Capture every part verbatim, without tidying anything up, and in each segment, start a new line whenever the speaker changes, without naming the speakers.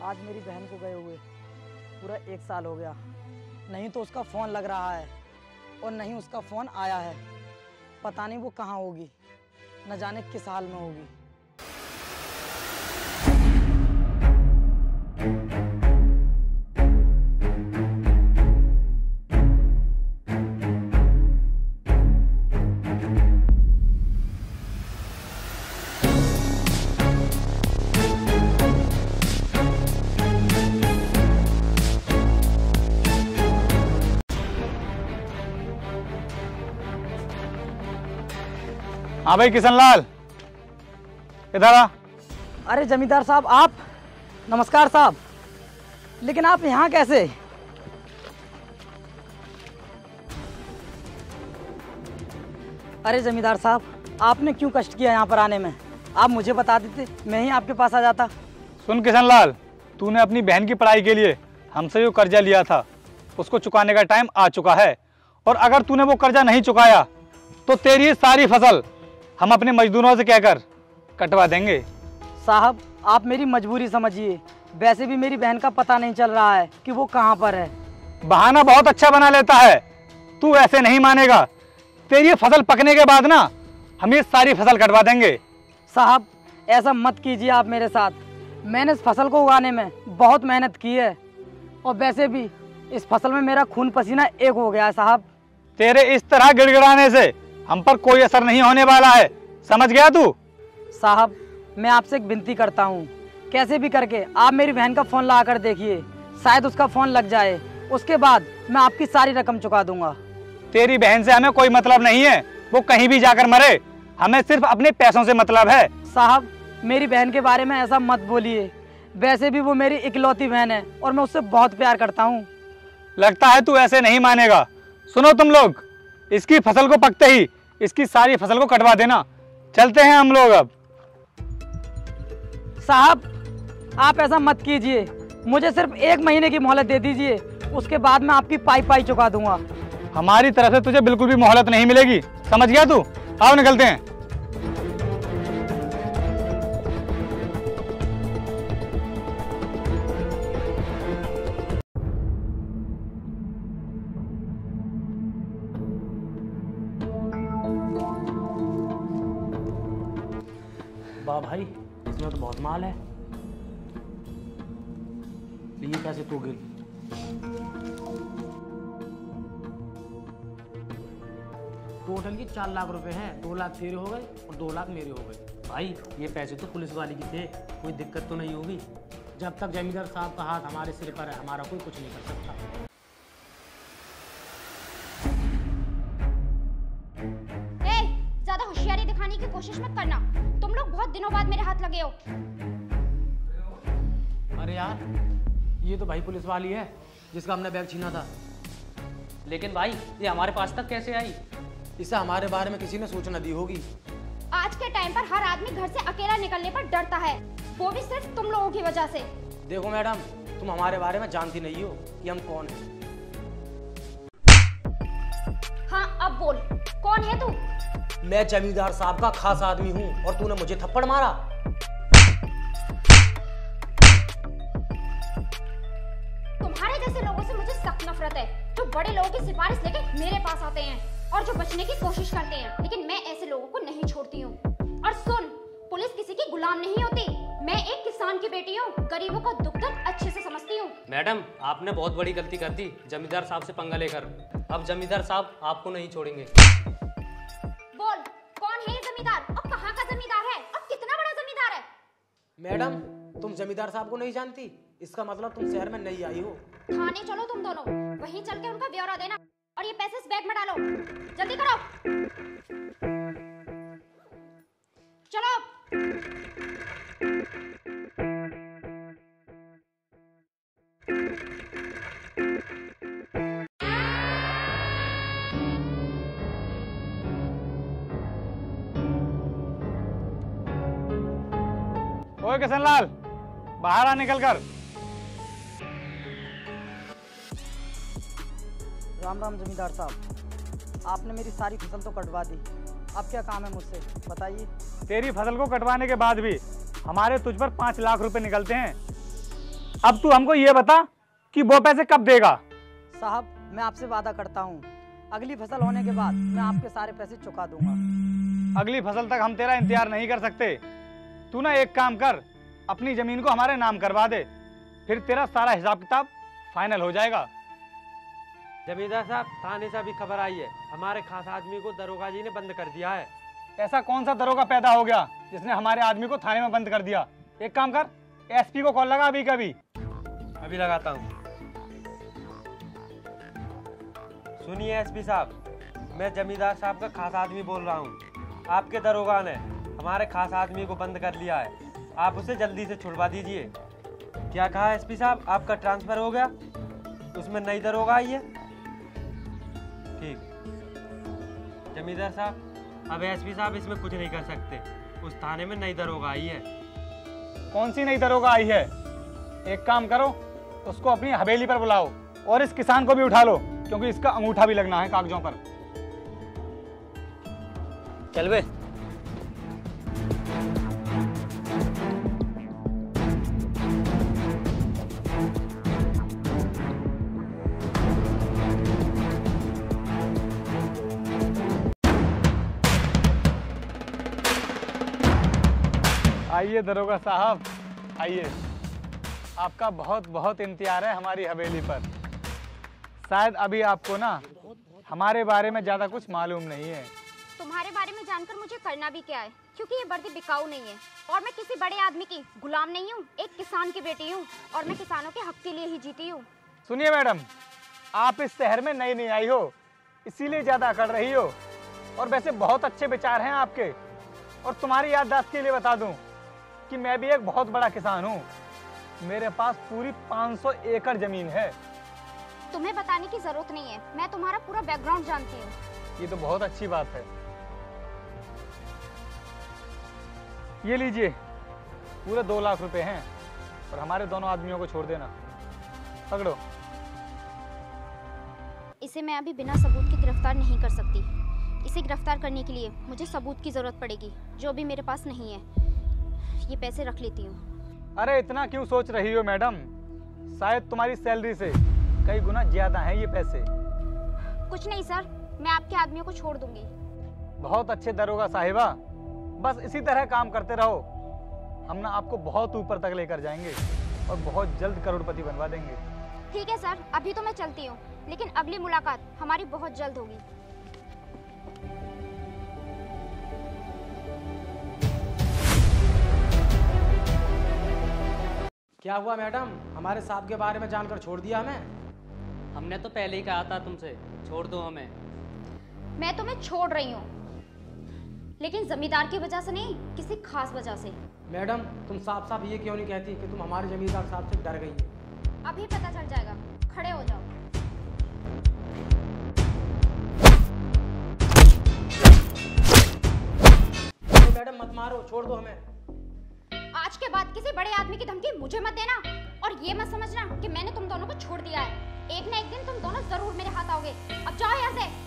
आज मेरी बहन को गए हुए पूरा एक साल हो गया। नहीं तो उसका फ़ोन लग रहा है और नहीं उसका फ़ोन आया है। पता नहीं वो कहाँ होगी, न जाने किस हाल में होगी।
हाँ भाई किशनलाल, इधर आ।
अरे जमींदार साहब, आप? नमस्कार साहब, लेकिन आप यहाँ कैसे? अरे जमींदार साहब, आपने क्यों कष्ट किया यहाँ पर आने में? आप मुझे बता देते, मैं ही आपके पास आ जाता।
सुन किशनलाल, तूने अपनी बहन की पढ़ाई के लिए हमसे जो कर्जा लिया था उसको चुकाने का टाइम आ चुका है, और अगर तूने वो कर्जा नहीं चुकाया तो तेरी सारी फसल हम अपने मजदूरों से कहकर कटवा देंगे।
साहब, आप मेरी मजबूरी समझिए। वैसे भी मेरी बहन का पता नहीं चल रहा है कि वो कहाँ पर है।
बहाना बहुत अच्छा बना लेता है, तू ऐसे नहीं मानेगा। तेरी फसल पकने के बाद ना हम ये सारी फसल कटवा देंगे।
साहब, ऐसा मत कीजिए आप मेरे साथ। मैंने इस फसल को उगाने में बहुत मेहनत की है, और वैसे भी इस फसल में मेरा खून पसीना एक हो गया है साहब।
तेरे इस तरह गिड़गिड़ाने से हम पर कोई असर नहीं होने वाला है, समझ गया तू?
साहब, मैं आपसे एक विनती करता हूँ, कैसे भी करके आप मेरी बहन का फ़ोन ला कर देखिए, शायद उसका फ़ोन लग जाए। उसके बाद मैं आपकी सारी रकम चुका दूंगा।
तेरी बहन से हमें कोई मतलब नहीं है, वो कहीं भी जाकर मरे, हमें सिर्फ अपने पैसों से मतलब है।
साहब, मेरी बहन के बारे में ऐसा मत बोलिए। वैसे भी वो मेरी इकलौती बहन है और मैं उससे बहुत प्यार करता हूँ।
लगता है तू ऐसे नहीं मानेगा। सुनो तुम लोग, इसकी फसल को पकते ही इसकी सारी फसल को कटवा देना। चलते हैं हम लोग अब।
साहब, आप ऐसा मत कीजिए, मुझे सिर्फ एक महीने की मोहलत दे दीजिए, उसके बाद मैं आपकी पाई पाई चुका दूंगा।
हमारी तरफ से तुझे बिल्कुल भी मोहलत नहीं मिलेगी, समझ गया तू? आओ निकलते हैं।
वाह भाई, इसमें तो बहुत माल है। ये कैसे तू गिल? टोटल ये चार लाख रुपए हैं। दो लाख तेरे हो गए और दो लाख मेरे हो गए। भाई ये पैसे तो पुलिस वाले की थे, कोई दिक्कत तो नहीं होगी। जब तक जमींदार साहब का हाथ हमारे सिर पर है, हमारा कोई कुछ नहीं कर सकता।
ए, ज्यादा होशियारी दिखाने की कोशिश मत करना। तुम लोग बहुत दिनों बाद मेरे हाथ लगे हो।
अरे यार, ये तो भाई पुलिस वाली है जिसका हमने बैग छीना था।
लेकिन भाई ये हमारे पास तक कैसे आई?
इसे हमारे बारे में किसी ने सूचना दी होगी।
आज के टाइम पर हर आदमी घर से अकेला निकलने पर डरता है, वो भी सिर्फ तुम लोगों की वजह से।
देखो मैडम, तुम हमारे बारे में जानती नहीं हो कि हम कौन हैं।
हाँ, अब बोल, कौन है तू?
मैं जमींदार साहब का खास आदमी हूँ और तूने मुझे थप्पड़ मारा।
तुम्हारे जैसे लोगों से मुझे सख्त नफरत है, जो बड़े लोगों की सिफारिश लेके मेरे पास आते हैं और जो बचने की कोशिश करते हैं, लेकिन मैं ऐसे लोगों को नहीं छोड़ती हूँ। और सुन, पुलिस किसी की गुलाम नहीं होती। मैं एक किसान की बेटी हूँ, गरीबों का दुख दर्द अच्छे से समझती हूँ।
मैडम, आपने बहुत बड़ी गलती कर दी जमींदार साहब से पंगा लेकर। अब जमींदार साहब आपको नहीं छोड़ेंगे।
बोल, कौन है ये जमींदार और कहाँ का जमींदार है और कितना बड़ा जमींदार है?
मैडम, तुम जमींदार साहब को नहीं जानती, इसका मतलब तुम शहर में नहीं आई हो।
थाने चलो तुम दोनों, वहीं चल के उनका ब्यौरा देना और ये पैसे इस बैग में डालो। जल्दी करो, चलो।
ओए किशनलाल, बाहर आ निकल कर।
राम राम जमींदार साहब, आपने मेरी सारी फसल तो कटवा दी, अब क्या काम है मुझसे, बताइए।
तेरी फसल को कटवाने के बाद भी हमारे तुझ पर पाँच लाख रुपए निकलते हैं। अब तू हमको ये बता कि वो पैसे कब देगा।
साहब मैं आपसे वादा करता हूँ, अगली फसल होने के बाद मैं आपके सारे पैसे चुका दूंगा।
अगली फसल तक हम तेरा इंतजार नहीं कर सकते। तू ना एक काम कर, अपनी जमीन को हमारे नाम करवा दे, फिर तेरा सारा हिसाब किताब फाइनल हो जाएगा।
जमींदार साहब, थाने से अभी खबर आई है, हमारे खास आदमी को दरोगा जी ने बंद कर दिया है।
ऐसा कौन सा दरोगा पैदा हो गया जिसने हमारे आदमी को थाने में बंद कर दिया? एक काम कर, एसपी को कॉल लगा अभी कभी।
अभी लगाता हूँ। सुनिए एसपी साहब, मैं जमींदार साहब का खास आदमी बोल रहा हूँ। आपके दरोगा ने हमारे खास आदमी को बंद कर लिया है, आप उसे जल्दी से छुड़वा दीजिए। क्या कहा एसपी साहब, आपका ट्रांसफर हो गया? उसमें नई दरोगा आई है? ठीक। जमींदार साहब, अब एसपी साहब इसमें कुछ नहीं कर सकते, उस थाने में नई दरोगा आई है।
कौन सी नई दरोगा आई है? एक काम करो, उसको अपनी हवेली पर बुलाओ और इस किसान को भी उठा लो, क्योंकि इसका अंगूठा भी लगना है कागजों पर।
चल बे।
आइए दरोगा साहब, आइए। आपका बहुत बहुत इंतजार है हमारी हवेली पर। शायद अभी आपको ना हमारे बारे में ज्यादा कुछ मालूम नहीं है।
तुम्हारे बारे में जानकर मुझे करना भी क्या है, क्योंकि ये वर्दी बिकाऊ नहीं है और मैं किसी बड़े आदमी की गुलाम नहीं हूँ, एक किसान की बेटी हूँ और मैं किसानों के हक के लिए ही जीती हूँ।
सुनिए मैडम, आप इस शहर में नई नहीं आई हो, इसीलिए ज्यादा अकड़ रही हो। और वैसे बहुत अच्छे विचार हैं आपके। और तुम्हारी याददाश्त के लिए बता दूं कि मैं भी एक बहुत बड़ा किसान हूँ। मेरे पास पूरी पाँच सौ एकड़ जमीन है।
तुम्हें बताने की जरूरत नहीं है, मैं तुम्हारा पूरा बैकग्राउंड जानती हूँ।
ये तो बहुत अच्छी बात है। ये लीजिए, पूरे दो लाख रुपए हैं और हमारे दोनों आदमियों को छोड़ देना। पकड़ो।
इसे मैं अभी बिना सबूत के गिरफ्तार नहीं कर सकती। इसे गिरफ्तार करने के लिए मुझे सबूत की जरूरत पड़ेगी, जो भी मेरे पास नहीं है। ये पैसे रख लेती हूँ।
अरे इतना क्यों सोच रही हो मैडम? शायद तुम्हारी सैलरी से कई गुना ज्यादा हैं ये पैसे।
कुछ नहीं सर, मैं आपके आदमियों को छोड़ दूंगी।
बहुत अच्छे दरोगा साहिबा, बस इसी तरह काम करते रहो। हम ना आपको बहुत ऊपर तक लेकर जाएंगे और बहुत जल्द करोड़पति बनवा देंगे।
ठीक है सर, अभी तो मैं चलती हूँ, लेकिन अगली मुलाकात हमारी बहुत जल्द होगी।
क्या हुआ मैडम, हमारे साहब के बारे में जानकर छोड़ दिया हमें?
हमने तो पहले ही कहा था तुमसे, छोड़ दो हमें।
मैं तुम्हें छोड़ रही हूँ, लेकिन जमींदार की वजह से नहीं, किसी खास वजह से।
मैडम, तुम साफ साफ ये क्यों नहीं कहती कि तुम हमारे जमींदार साहब से डर गई है?
अभी पता चल जाएगा, खड़े हो जाओ।
मैडम मत मारो, छोड़ दो हमें।
आज के बाद किसी बड़े आदमी की धमकी मुझे मत देना, और ये मत समझना कि मैंने तुम दोनों को छोड़ दिया है। एक ना एक दिन तुम दोनों जरूर मेरे हाथ आओगे। अब जाओ यहाँ से।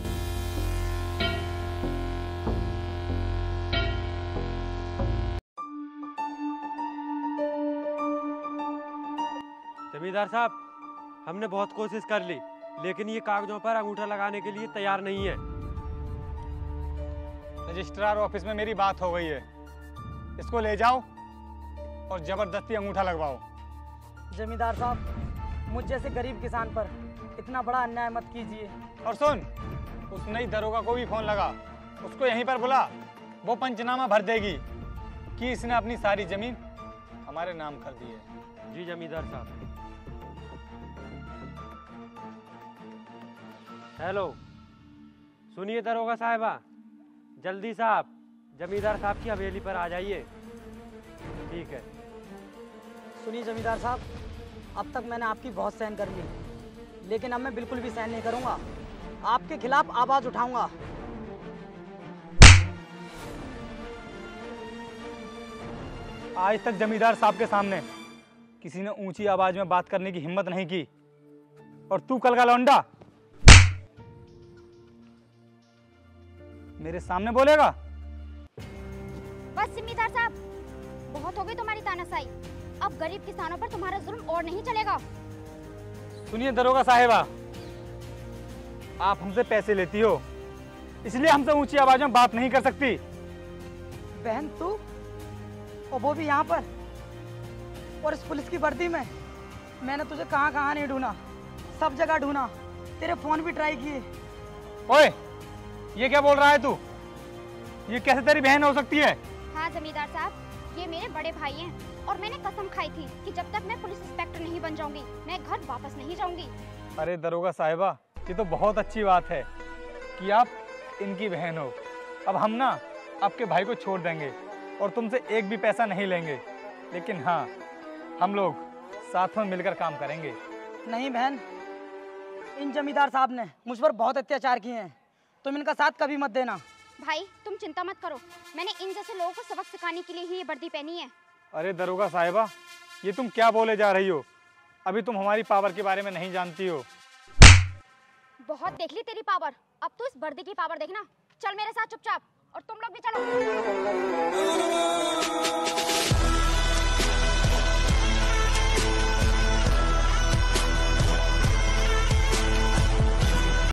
जमींदार साहब, हमने बहुत कोशिश कर ली, लेकिन ये कागजों पर अंगूठा लगाने के लिए तैयार नहीं है।
रजिस्ट्रार ऑफिस में मेरी बात हो गई है, इसको ले जाओ और जबरदस्ती अंगूठा लगवाओ।
जमींदार साहब, मुझ जैसे गरीब किसान पर इतना बड़ा अन्याय मत कीजिए।
और सुन, उस नई दरोगा को भी फोन लगा, उसको यहीं पर बुला। वो पंचनामा भर देगी कि इसने अपनी सारी जमीन हमारे नाम कर दी है।
जी जमींदार साहब। हेलो, सुनिए दरोगा साहिबा, जल्दी साहब जमींदार साहब की हवेली पर आ जाइए। ठीक है।
सुनिए जमींदार साहब, अब तक मैंने आपकी बहुत सहन कर ली, लेकिन अब मैं बिल्कुल भी सहन नहीं करूंगा। आपके खिलाफ आवाज उठाऊंगा।
आज तक जमींदार साहब के सामने किसी ने ऊंची आवाज में बात करने की हिम्मत नहीं की, और तू कल का लौंडा मेरे सामने बोलेगा?
बस जमींदार साहब, बहुत हो गई तुम्हारी तानाशाही। अब गरीब किसानों पर तुम्हारा जुल्म और नहीं चलेगा।
सुनिए दरोगा साहिबा, आप हमसे पैसे लेती हो, इसलिए हमसे ऊंची आवाज़ों में बात नहीं कर सकती।
बहन तू, और वो भी यहाँ पर, और इस पुलिस की वर्दी में। मैंने तुझे कहाँ कहाँ नहीं ढूंढा, सब जगह ढूंढा, तेरे फोन भी ट्राई किए।
ओए, ये क्या बोल रहा है तू? ये कैसे तेरी बहन हो सकती है?
हाँ जमींदार साहब, ये मेरे बड़े भाई हैं और मैंने कसम खाई थी कि जब तक मैं पुलिस इंस्पेक्टर नहीं बन जाऊंगी मैं घर वापस नहीं जाऊंगी।
अरे दरोगा साहिबा, ये तो बहुत अच्छी बात है कि आप इनकी बहन हो। अब हम ना आपके भाई को छोड़ देंगे और तुमसे एक भी पैसा नहीं लेंगे, लेकिन हाँ, हम लोग साथ में मिलकर काम करेंगे।
नहीं बहन, इन जमींदार साहब ने मुझ पर बहुत अत्याचार किए हैं, तुम इनका साथ कभी मत देना।
भाई तुम चिंता मत करो, मैंने इन जैसे लोगों को सबक सिखाने के लिए ही ये वर्दी पहनी है।
अरे दरोगा साहिबा, ये तुम क्या बोले जा रही हो? अभी तुम हमारी पावर के बारे में नहीं जानती हो।
बहुत देख ली तेरी पावर, अब तू इस वर्दी की पावर देखना। चल मेरे साथ चुपचाप, और तुम लोग भी चलो।